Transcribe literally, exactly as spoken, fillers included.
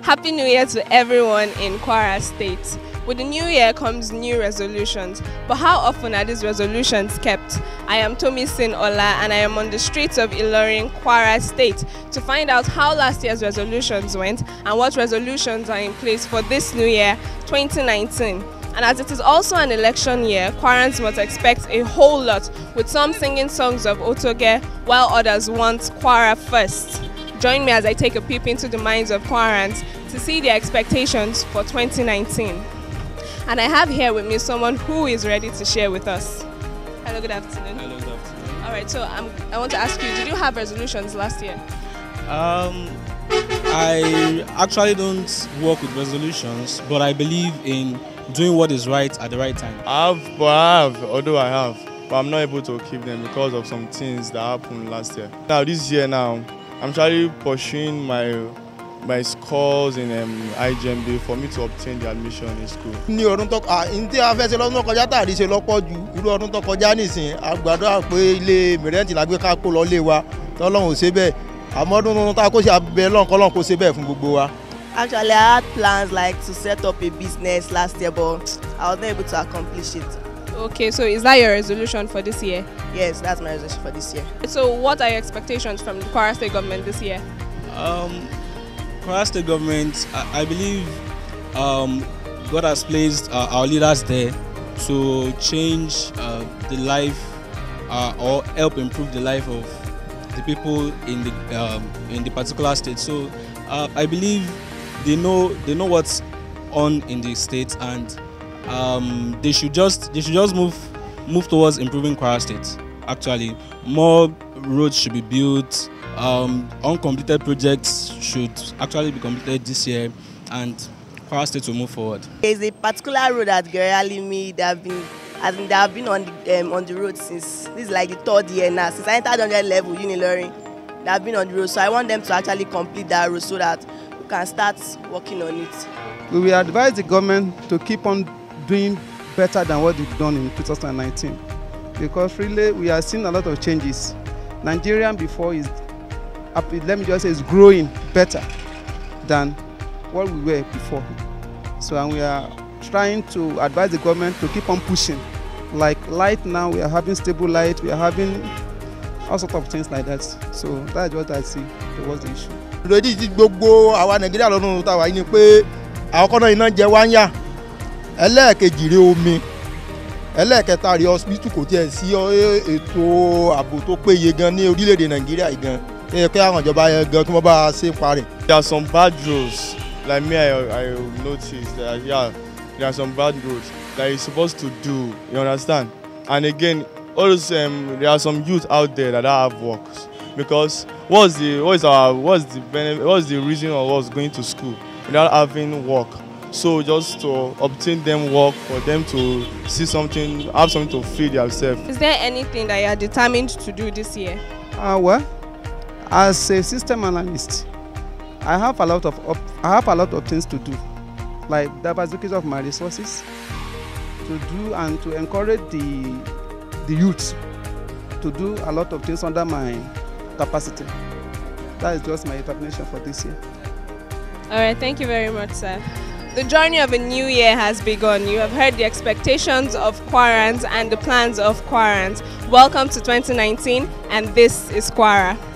Happy New Year to everyone in Kwara State. With the new year comes new resolutions, but how often are these resolutions kept? I am Tomisin Ola and I am on the streets of Ilorin, Kwara State to find out how last year's resolutions went and what resolutions are in place for this new year, twenty nineteen. And as it is also an election year, Kwarans must expect a whole lot, with some singing songs of Otoge while others want Kwara first. Join me as I take a peep into the minds of Kwarans to see their expectations for twenty nineteen. And I have here with me someone who is ready to share with us. Hello, good afternoon. Hello, good afternoon. All right, so um, I want to ask you, did you have resolutions last year? Um, I actually don't work with resolutions, but I believe in doing what is right at the right time. I have, but I have, although I have, but I'm not able to keep them because of some things that happened last year. Now, this year now, I'm trying pursuing my my scores in um, I J M B for me to obtain the admission in school. Ní ọdún tó ǹtí a fẹ́ ṣe lọ́dún tó kọjá tàbí ṣe lọ́pọ̀ jù irú ọdún tó kọjá nísìn àgbàdo pé ilé mìrẹ́ǹtì la gbé ká kó lọ lé wa tọ́lọ́run ò ṣe bẹ́ẹ̀ àmọ́ ọdún tuntun tá a kó ṣe abẹ lọ́nkọ́lọ́n kó ṣe bẹ́ẹ̀ fún gbogbo wa. Actually, I had plans like to set up a business last year, but I was not able to accomplish it. Okay, so is that your resolution for this year? Yes, that's my resolution for this year. So what are your expectations from the Kwara State government this year? Um, Kwara State government, I, I believe um, God has placed uh, our leaders there to change uh, the life uh, or help improve the life of the people in the um, in the particular state. So uh, I believe they know they know what's on in the state, and um, they should just they should just move move towards improving Kwara State. Actually, more roads should be built. Um, uncompleted projects should actually be completed this year, and Kwara State will move forward. There's a particular road at Geralimi that have been, as in, they have been on the um, on the road since this is like the third year now. Since I entered on that level, Unilorin, they have been on the road. So I want them to actually complete that road so that we can start working on it. We will advise the government to keep on doing better than what they've done in two thousand nineteen, because really we are seeing a lot of changes. Nigeria before is, let me just say, is growing better than what we were before. So and we are trying to advise the government to keep on pushing. Like light now, we are having stable light, we are having all sorts of things like that. So that's what I see was the issue. Lórí ti gbogbo àwa Nàìjíríà lọ́dún tó wà yìí ni pé àkọ́kọ́ náà iná jẹ wá ń yà, ẹlẹ́ẹ̀kejì rèé omi, ẹlẹ́ẹ̀kẹta rèé hospital kò tiẹ̀ sí ètò ààbò tó péye gan ní orílẹ̀-èdè Nàìjíríà yìí gan. There are some bad roads, like me, I, I noticed that yeah, there are some bad roads that you're supposed to do, you understand? And again, also um, there are some youth out there that don't have works, because what's the what is our what's the benefit, what's the reason of us going to school without having work? So just to obtain them work, for them to see something, have something to feed themselves. Is there anything that you are determined to do this year? Ah uh, well. As a system analyst, I have a lot of op I have a lot of things to do, like diversification of my resources, to do and to encourage the the youth to do a lot of things under my capacity. That is just my determination for this year. All right, thank you very much, sir. The journey of a new year has begun. You have heard the expectations of Kwarans and the plans of Kwarans. Welcome to twenty nineteen, and this is Kwara.